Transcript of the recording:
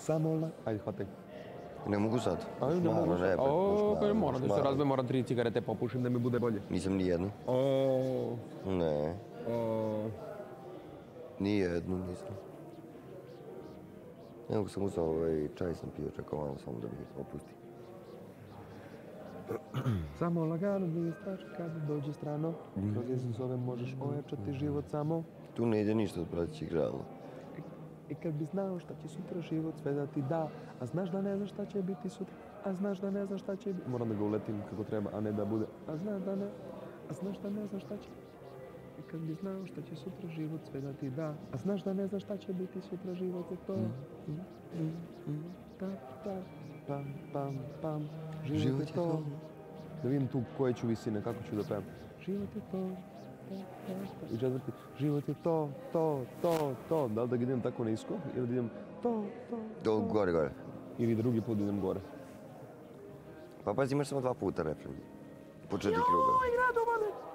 Samo ajde, hvataj. Ne mogu sad. Ajde, ne mogu sad. Malo, Moram da se razbijem, moram 3 cigarete popušim da mi bude bolje. Nisam ni jednu. Ne. Ni jednu nisam. Evo sam uzao čaj sam pio, čekao malo samo da mi opusti. Samo lagano nije strašno kada dođe strano. Kroz izazove možeš ojačati život samo. Tu ne ide ništa od pratećih žala. I kad bi znao šta će sutra život sve da ti da, a znaš da ne znaš šta će biti sutra, a znaš da ne znaš šta će biti. Moram da ga uletim kako treba, a ne da bude, a znaš da ne znaš šta će. I kad bi znao šta će sutra život sve da ti da, a znaš da ne znaš šta će biti sutra život je to. Pam, život je to. Da vidim tu koje ću visine, kako ću da pevam. Život je to. I četvrti, život je to. Da li da ga idem tako nisko ili da idem to. Gore. Ili drugi put idem gore. Pa pazi, imaš samo 2 puta refren. Po 4 kruga. Joj, Radovane!